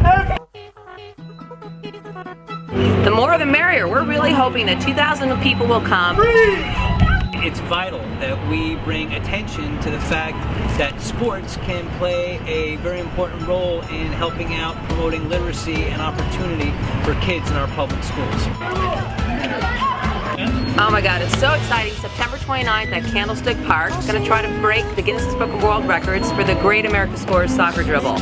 The more the merrier. We're really hoping that 2,000 people will come. It's vital that we bring attention to the fact that sports can play a very important role in helping out promoting literacy and opportunity for kids in our public schools. Oh my God, it's so exciting. September 29th at Candlestick Park. It's going to try to break the Guinness World Records for the Great America Scores Soccer Dribble.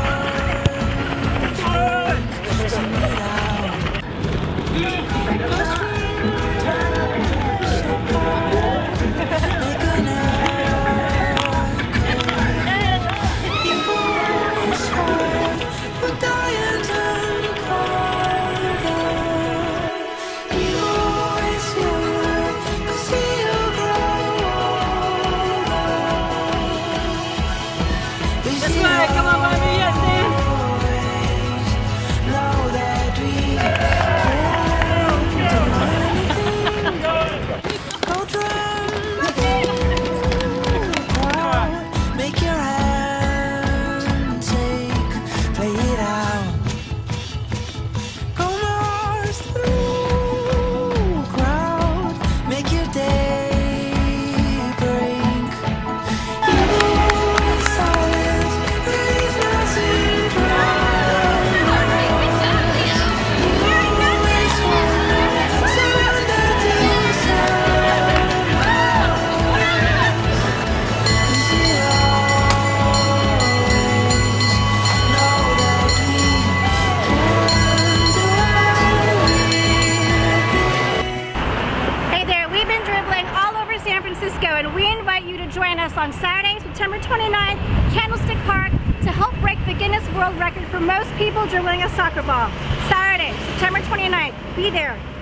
Come on, baby, yes, man. Make your hand take, play it out. Go Mars through crowd, make your day break. And we invite you to join us on Saturday, September 29th, Candlestick Park, to help break the Guinness World Record for most people dribbling a soccer ball. Saturday, September 29th. Be there.